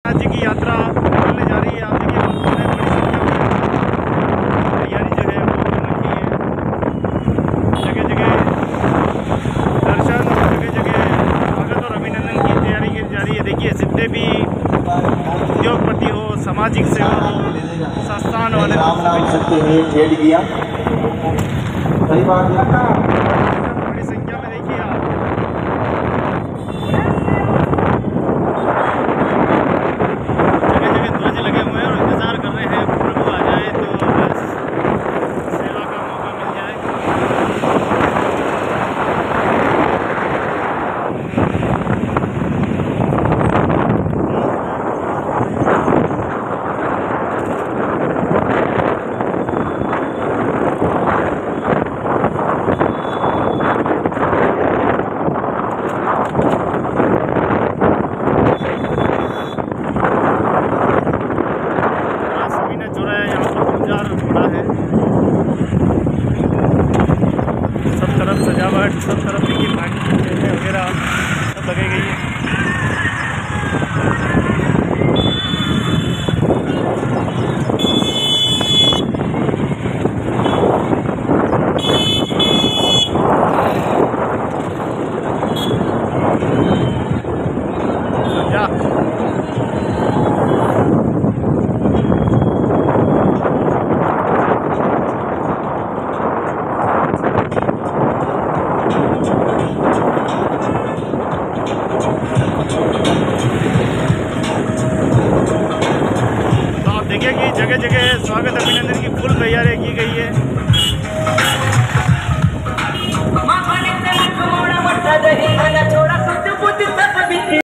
जी की यात्रा निकलने जा रही है। आप देखिए बड़ी तैयारी जो है वो कर रखी है। जगह जगह दर्शन, जगह जगह स्वागत और अभिनंदन की तैयारी की जा रही है। देखिए जितने भी उद्योगपति हो, सामाजिक सेवा हो, संस्थान वाले बड़ी संख्या में देखिए आप जगह जगह ध्वज लगे हुए हैं और इंतजार कर रहे हैं प्रभु आ जाए तो बस सेवा का मौका मिल जाए। सब तरफ सजावट, सब तरफ देखिए पानी वगैरह सब लगी गई है। देखिए कि जगह जगह स्वागत